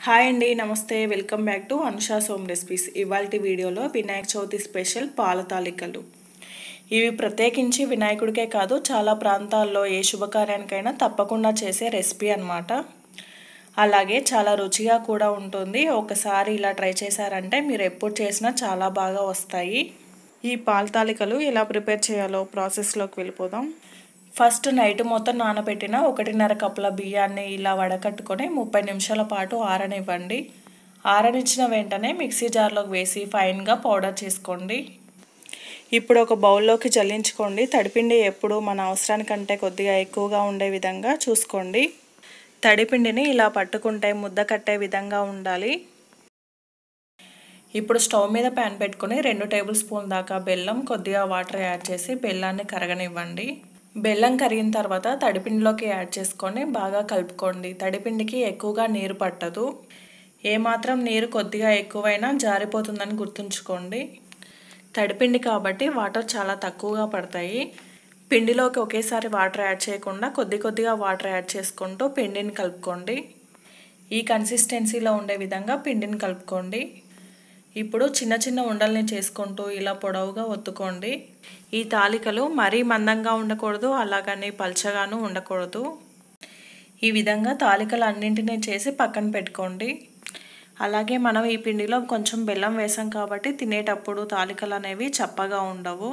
Hi అండి, నమస్తే. Welcome back to Anusha's home recipes. ఇవాల్టి వీడియోలో వినాయక చవితి స్పెషల్ పాల తాలికలు. ఇవి ప్రత్యేకించి వినాయకుడికే కాదు, చాలా ప్రాంతాల్లో ఏ శుభకార్యానికైనా తప్పకుండా చేసే రెసిపీ అన్నమాట. అలాగే చాలా రుచిగా కూడా ఉంటుంది. ఒకసారి ఇలా ట్రై చేశారంటే మీరు ఎప్పుడు చేసినా చాలా బాగా వస్తాయి. ఈ పాల తాలికలు ఎలా ప్రిపేర్ చేయాలో ప్రాసెస్లోకి వెళ్ళిపోదాం. ఫస్ట్ నైట్ మొత్తం నానబెట్టిన 1.5 కప్పుల బియ్యాన్ని ఇలా వడకట్టుకొని 30 నిమిషాల పాటు ఆరనివ్వండి. ఆరనిచ్చిన వెంటనే మిక్సీ జార్లోకి వేసి ఫైన్గా పౌడర్ చేసుకోండి. ఇప్పుడు ఒక బౌల్లోకి జల్లించుకోండి. తడిపిండి ఎప్పుడు మన అవసరానికంటే కొద్దిగా ఎక్కువగా ఉండే విధంగా చూసుకోండి. తడిపిండిని ఇలా పట్టుకుంటే ముద్ద కట్టే విధంగా ఉండాలి. ఇప్పుడు స్టవ్ మీద ప్యాన్ పెట్టుకొని 2 టేబుల్ స్పూన్ దాకా బెల్లం, కొద్దిగా వాటర్ యాడ్ చేసి బెల్లాన్ని కరగనివ్వండి. బెల్లం కరిగిన తర్వాత తడిపిండిలోకి యాడ్ చేసుకొని బాగా కలుపుకోండి. తడిపిండికి ఎక్కువగా నీరు పట్టదు. ఏమాత్రం నీరు కొద్దిగా ఎక్కువైనా జారిపోతుందని గుర్తుంచుకోండి. తడిపిండి కాబట్టి వాటర్ చాలా తక్కువగా పడతాయి. పిండిలోకి ఒకేసారి వాటర్ యాడ్ చేయకుండా కొద్దిగా వాటర్ యాడ్ చేసుకుంటూ పిండిని కలుపుకోండి. ఈ కన్సిస్టెన్సీలో ఉండే విధంగా పిండిని కలుపుకోండి. ఇప్పుడు చిన్న చిన్న ఉండల్ని చేసుకుంటూ ఇలా పొడవుగా ఒత్తుకోండి. ఈ తాలికలు మరీ మందంగా ఉండకూడదు, అలాగని పల్చగాను ఉండకూడదు. ఈ విధంగా తాలికలు అన్నింటినీ చేసి పక్కన పెట్టుకోండి. అలాగే మనం ఈ పిండిలో కొంచెం బెల్లం వేసాం కాబట్టి తినేటప్పుడు తాలికలు అనేవి చప్పగా ఉండవు.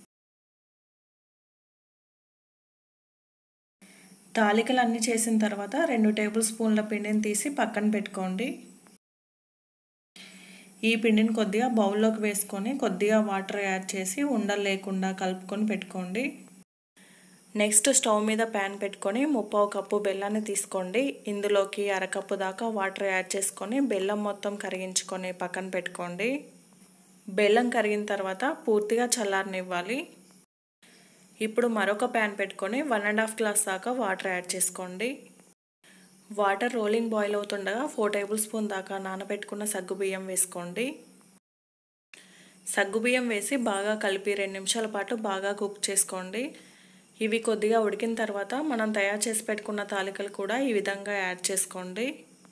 తాలికలు అన్నీ చేసిన తర్వాత 2 టేబుల్ స్పూన్ల పిండిని తీసి పక్కన పెట్టుకోండి. ఈ పిండిని కొద్దిగా బౌల్లోకి వేసుకొని కొద్దిగా వాటర్ యాడ్ చేసి ఉండలు లేకుండా కలుపుకొని పెట్టుకోండి. నెక్స్ట్ స్టవ్ మీద ప్యాన్ పెట్టుకొని 1/2 కప్పు బెల్లాన్ని తీసుకోండి. ఇందులోకి 1/2 కప్పు దాకా వాటర్ యాడ్ చేసుకొని బెల్లం మొత్తం కరిగించుకొని పక్కన పెట్టుకోండి. బెల్లం కరిగిన తర్వాత పూర్తిగా చల్లారనివ్వాలి. ఇప్పుడు మరొక ప్యాన్ పెట్టుకొని 1.5 గ్లాస్ దాకా వాటర్ యాడ్ చేసుకోండి. వాటర్ రోలింగ్ బాయిల్ అవుతుండగా 4 టేబుల్ స్పూన్ దాకా నానబెట్టుకున్న సగ్గుబియ్యం వేసుకోండి. సగ్గుబియ్యం వేసి బాగా కలిపి 2 నిమిషాల పాటు బాగా కుక్ చేసుకోండి. ఇవి కొద్దిగా ఉడికిన తర్వాత మనం తయారు చేసి పెట్టుకున్న తాలికలు కూడా ఈ విధంగా యాడ్ చేసుకోండి.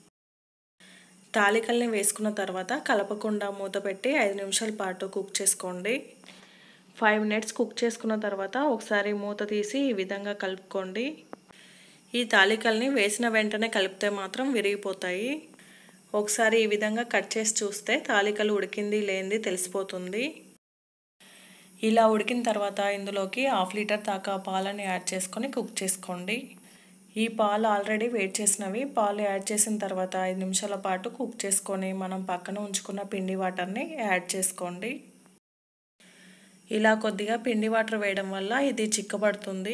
తాలికల్ని వేసుకున్న తర్వాత కలపకుండా మూత పెట్టి 5 నిమిషాల పాటు కుక్ చేసుకోండి. 5 మినిట్స్ కుక్ చేసుకున్న తర్వాత ఒకసారి మూత తీసి ఈ విధంగా కలుపుకోండి. ఈ తాలికల్ని వేసిన వెంటనే కలిపితే మాత్రం విరిగిపోతాయి. ఒకసారి ఈ విధంగా కట్ చేసి చూస్తే తాలికలు ఉడికింది లేనిది తెలిసిపోతుంది. ఇలా ఉడికిన తర్వాత ఇందులోకి 1/2 లీటర్ దాకా పాలని యాడ్ చేసుకొని కుక్ చేసుకోండి. ఈ పాలు ఆల్రెడీ వేడి చేసినవి. పాలు యాడ్ చేసిన తర్వాత 5 నిమిషాల పాటు కుక్ చేసుకొని మనం పక్కన ఉంచుకున్న పిండి వాటర్ని యాడ్ చేసుకోండి. ఇలా కొద్దిగా పిండి వాటర్ వేయడం వల్ల ఇది చిక్కబడుతుంది.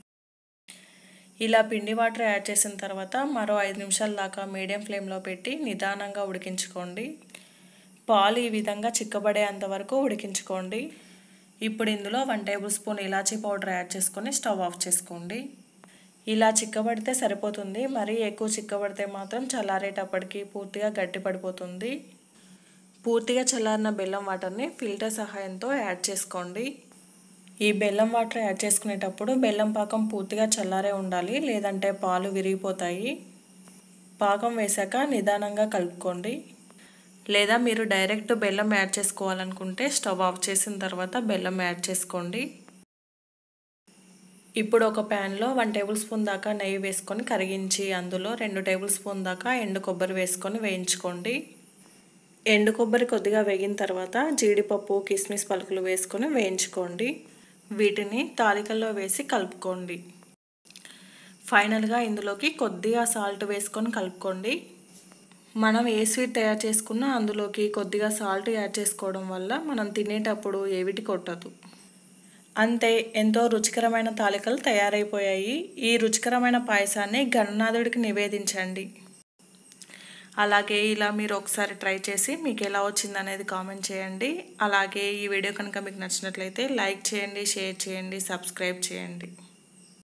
ఇలా పిండి వాటర్ యాడ్ చేసిన తర్వాత మరో 5 నిమిషాల దాకా మీడియం ఫ్లేమ్లో పెట్టి నిదానంగా ఉడికించుకోండి. పాలు ఈ విధంగా చిక్కబడేంత వరకు ఉడికించుకోండి. ఇప్పుడు ఇందులో 1 టేబుల్ స్పూన్ ఇలాచీ పౌడర్ యాడ్ చేసుకొని స్టవ్ ఆఫ్ చేసుకోండి. ఇలా చిక్కబడితే సరిపోతుంది. మరీ ఎక్కువ చిక్కబడితే మాత్రం చల్లారేటప్పటికి పూర్తిగా గట్టిపడిపోతుంది. పూర్తిగా చల్లారిన బెల్లం వాటర్ని ఫిల్టర్ సహాయంతో యాడ్ చేసుకోండి. ఈ బెల్లం వాటర్ యాడ్ చేసుకునేటప్పుడు బెల్లం పాకం పూర్తిగా చల్లారే ఉండాలి, లేదంటే పాలు విరిగిపోతాయి. పాకం వేశాక నిదానంగా కలుపుకోండి. లేదా మీరు డైరెక్ట్ బెల్లం యాడ్ చేసుకోవాలనుకుంటే స్టవ్ ఆఫ్ చేసిన తర్వాత బెల్లం యాడ్ చేసుకోండి. ఇప్పుడు ఒక ప్యాన్లో 1 టేబుల్ స్పూన్ దాకా నెయ్యి వేసుకొని కరిగించి అందులో 2 టేబుల్ స్పూన్ దాకా ఎండు కొబ్బరి వేసుకొని వేయించుకోండి. ఎండు కొబ్బరి కొద్దిగా వేగిన తర్వాత జీడిపప్పు, కిస్మిస్ పలుకులు వేసుకొని వేయించుకోండి. వీటిని తాలికల్లో వేసి కలుపుకోండి. ఫైనల్గా ఇందులోకి కొద్దిగా సాల్ట్ వేసుకొని కలుపుకోండి. మనం ఏ స్వీట్ తయారు చేసుకున్నా అందులోకి కొద్దిగా సాల్ట్ యాడ్ చేసుకోవడం వల్ల మనం తినేటప్పుడు ఏవిటి కొట్టదు. అంతే, ఎంతో రుచికరమైన తాలికలు తయారైపోయాయి. ఈ రుచికరమైన పాయసాన్ని గణనాథుడికి నివేదించండి. అలాగే ఇలా మీరు ఒకసారి ట్రై చేసి మీకు ఎలా వచ్చిందనేది కామెంట్ చేయండి. అలాగే ఈ వీడియో కనుక మీకు నచ్చినట్లయితే లైక్ చేయండి, షేర్ చేయండి, సబ్స్క్రైబ్ చేయండి.